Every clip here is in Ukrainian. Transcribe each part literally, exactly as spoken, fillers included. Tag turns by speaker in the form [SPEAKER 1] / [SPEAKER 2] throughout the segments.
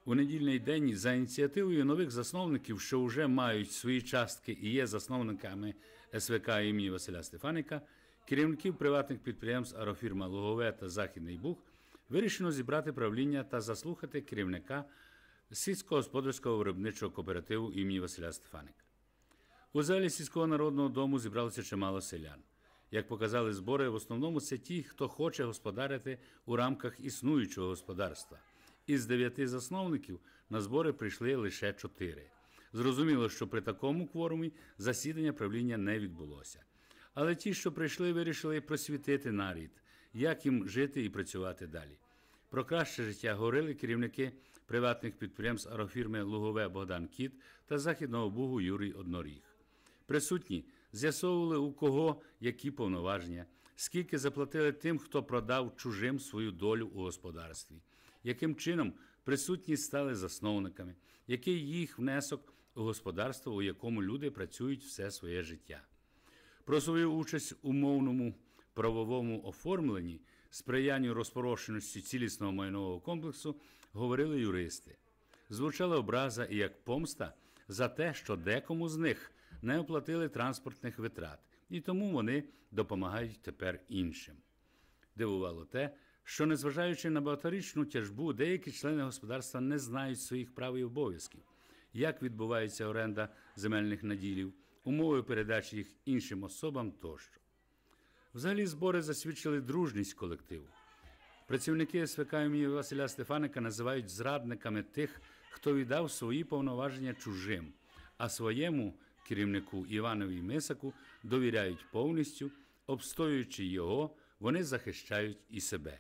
[SPEAKER 1] У недільний день за ініціативою нових засновників, що вже мають свої частки і є засновниками ес ве ка імені Василя Стефаника, керівників приватних підприємств агрофірма «Лугове» та «Західний Буг» вирішено зібрати правління та заслухати керівника сільськогосподарського виробничого кооперативу імені Василя Стефаника. У залі сільського народного дому зібралося чимало селян. Як показали збори, в основному це ті, хто хоче господарити у рамках існуючого господарства. Із дев'яти засновників на збори прийшли лише чотири. Зрозуміло, що при такому кворумі засідання правління не відбулося. Але ті, що прийшли, вирішили просвітити народ, як їм жити і працювати далі. Про краще життя говорили керівники приватних підприємств агрофірми «Лугове» Богдан Кіт та Західного Бугу Юрій Одноріг. Присутні з'ясовували, у кого які повноваження, скільки заплатили тим, хто продав чужим свою долю у господарстві, яким чином присутні стали засновниками, який їх внесок у господарство, у якому люди працюють все своє життя. Про свою участь у мовному правовому оформленні, сприянню розпорошеності цілісного майнового комплексу говорили юристи. Звучала образа і як помста за те, що декому з них не оплатили транспортних витрат, і тому вони допомагають тепер іншим. Дивувало те, що, незважаючи на багаторічну тяжбу, деякі члени господарства не знають своїх прав і обов'язків, як відбувається оренда земельних наділів, умови передачі їх іншим особам тощо. Взагалі збори засвідчили дружність колективу. Працівники ес ве ка імені Василя Стефаника називають зрадниками тих, хто віддав свої повноваження чужим, а своєму керівнику Іванові Мисаку довіряють повністю, обстоюючи його, вони захищають і себе.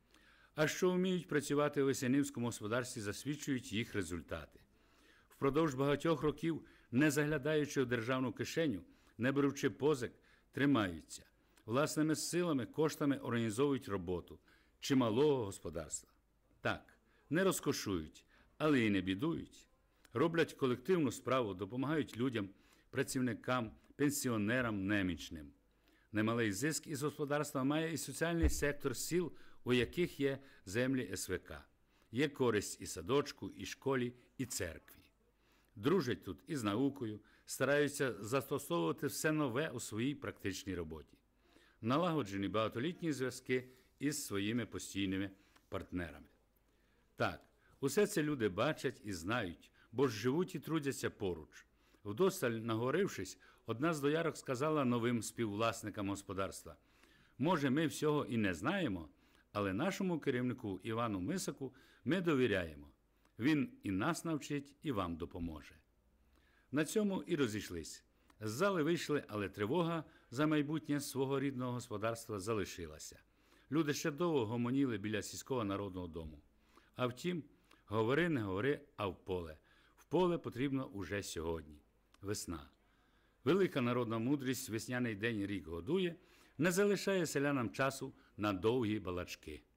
[SPEAKER 1] А що вміють працювати у Ясенівському господарстві, засвідчують їх результати. Впродовж багатьох років, не заглядаючи у державну кишеню, не беручи позик, тримаються. Власними силами, коштами організовують роботу чималого господарства. Так, не розкошують, але й не бідують. Роблять колективну справу, допомагають людям, працівникам, пенсіонерам, немічним. Немалий зиск із господарства має і соціальний сектор сіл, у яких є землі ес ве ка. Є користь і садочку, і школі, і церкві. Дружать тут із наукою, стараються застосовувати все нове у своїй практичній роботі. Налагоджені багатолітні зв'язки із своїми постійними партнерами. Так, усе це люди бачать і знають, бо ж живуть і трудяться поруч. Вдосталь наговорившись, одна з доярок сказала новим співвласникам господарства: «Може, ми всього і не знаємо, але нашому керівнику Івану Мисаку ми довіряємо. Він і нас навчить, і вам допоможе». На цьому і розійшлись. З зали вийшли, але тривога за майбутнє свого рідного господарства залишилася. Люди ще довго гомоніли біля сільського народного дому. А втім, говори, не говори, а в поле. В поле потрібно уже сьогодні. Весна. Велика народна мудрість, весняний день рік годує, не залишає селянам часу на довгі балачки.